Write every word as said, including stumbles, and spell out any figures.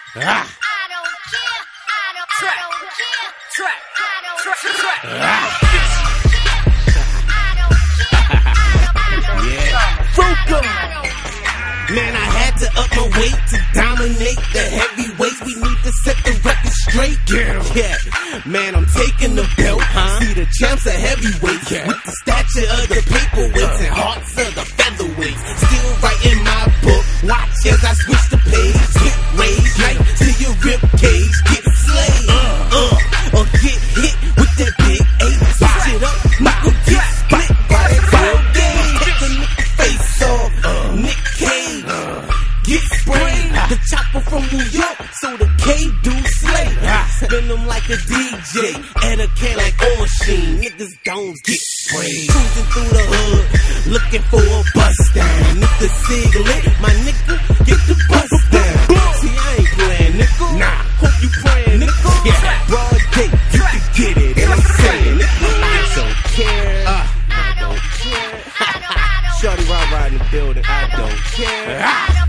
Ah. I don't care. I don't, track. I don't care. Track. I don't track. Track. Ah. Man, I had to up my weight to dominate the heavyweights. We need to set the record straight. Yeah, yeah. Man, I'm taking the belt. Huh? See, the champs are heavyweights. Yeah. With the stature of the paperweights and hearts of the featherweights. Still writing my book. Watch as I switch the page. Get raised right to your rib cage. Get slayed. Uh, uh, or get hit with that big eight. Switch it up. Knuckle get split by that ball game. Take the nigga face off. Uh, Nick Cage. Get sprayed, the chopper from New York, so the K do slay. Spin them like a D J, and a can like Orsheen. Niggas don't get sprayed. Cruising through the hood, looking for a bust down. If the cig lit, my nigga, get the bust down. See, I ain't playing, nickel. Nah, hope you praying, nickel. Yeah, broad day, you can get it, and I'm saying, nickel. I don't care. Uh, I don't care. Shorty Rah Rah in the building, I don't care.